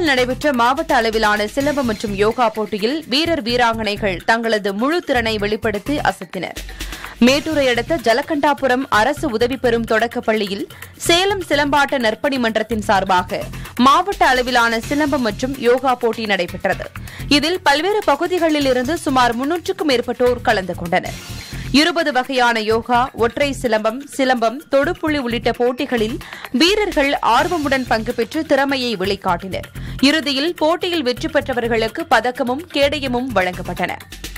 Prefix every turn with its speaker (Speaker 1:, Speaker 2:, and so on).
Speaker 1: சேலத்தில் நடைபெற்ற மாவட்ட அளவிலான சிலம்பம் மற்றும் யோகா போட்டியில் வீரர் வீராங்கனைகள் தங்களது முழு திறனை வெளிப்படுத்தி அசத்தினர். மேட்டூரை அடுத்த ஜலகண்டாபுரம் அரசு உதவி பெறும் தொடக்கப் பள்ளியில் சேலம் சிலம்பாட்ட நற்பணி மன்றத்தின் சார்பாக மாவட்ட அளவிலான சிலம்பம் மற்றும் யோகா போட்டி நடைபெற்றது. இதில் பல்வேறு பகுதிகளில் இருந்து சுமார் 300க்கும் மேற்பட்டோர் கலந்து கொண்டனர். 20 வகையான யோகா, ஒற்றை சிலம்பம், சிலம்பம், தொடுப்புள்ளி உள்ளிட்ட போட்டிகளில் வீரர்கள் ஆர்வமுடன் பங்கு பெற்று திறமையை வெளிக்காட்டினர். இறுதியில் போட்டியில் வெற்றி பெற்றவர்களுக்கு பதக்கமும் கேடயமும் வழங்கப்பட்டன.